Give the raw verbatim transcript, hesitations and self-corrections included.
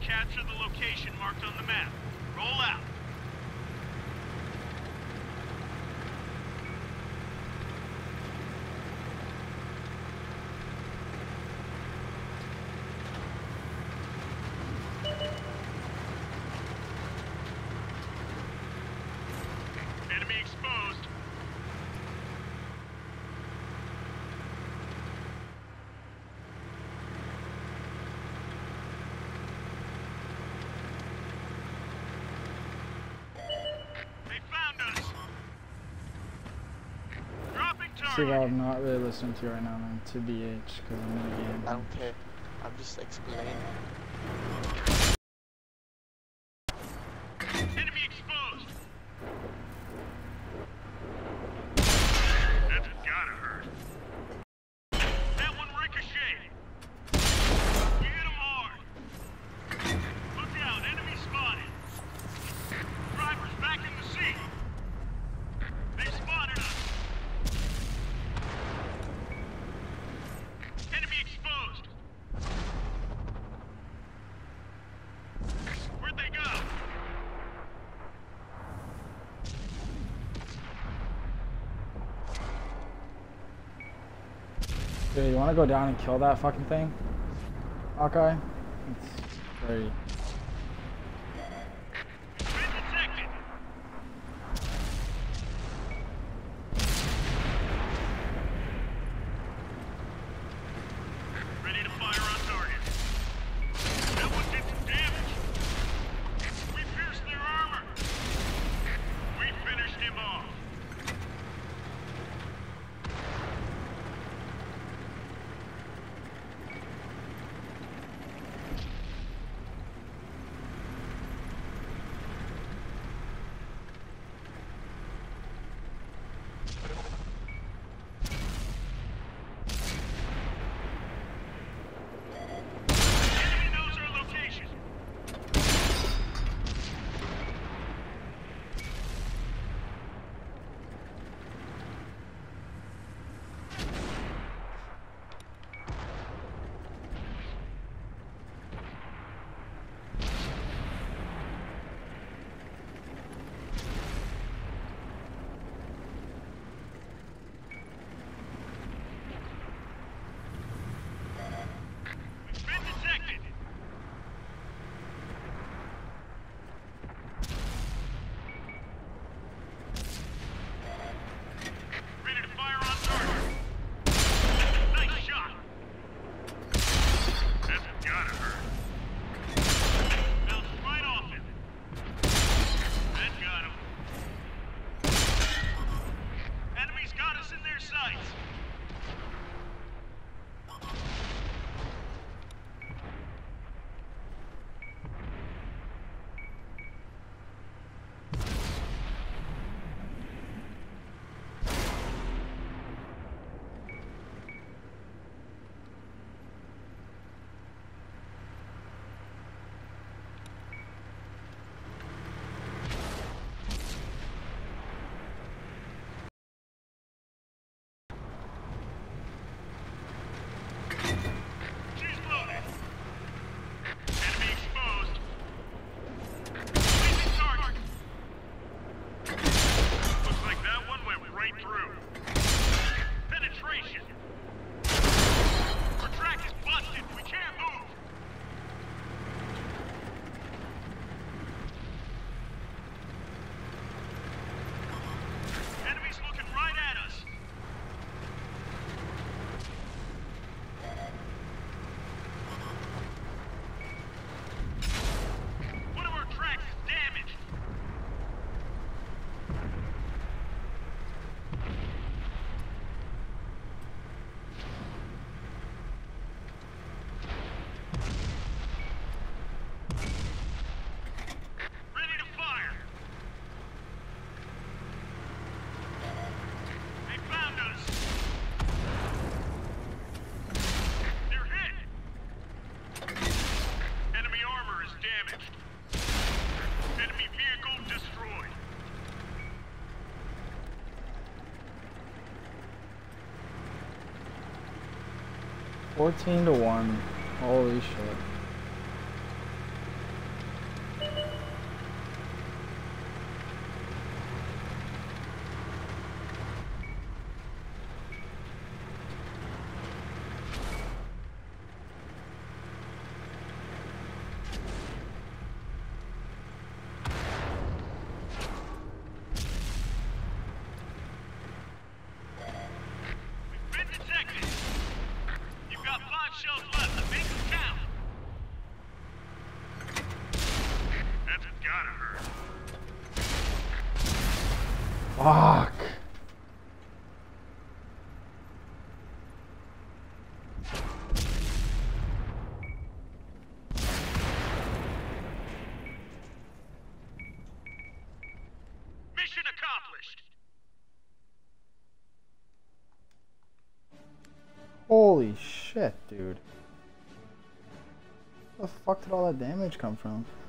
capture the location marked on the map. Roll out. Enemy exposed. See why I'm not really listening to you right now, man. To B H, because I'm in a game. I don't care. I'm just explaining. Enemy exposed. That's gotta hurt. That one ricocheted. You hit him hard. Look out, enemy spotted. Driver's back in the seat. They spotted us. Enemy exposed. Where'd they go? Dude, you want to go down and kill that fucking thing? Okay. It's very... Been detected. Ready to fire on target. That one did some damage. We pierced their armor. We finished him off. Enemy knows our location. Been detected. Ready to fire on target. Nice shot. That's gotta hurt. Bounced right off him. That got him. Enemies got us in their sights. She's loaded. Enemy exposed. Placing target. Looks like that one went right through. Penetration. Our track is busted. We can't move. Enemies looking right at us. One of our tracks is damaged. Ready to fire. They found us. They're hit. Enemy armor is damaged. Enemy vehicle destroyed. fourteen to one. Holy shit. gotta hurt. Fuck. Mission accomplished. Holy shit, dude. Where the fuck did all that damage come from?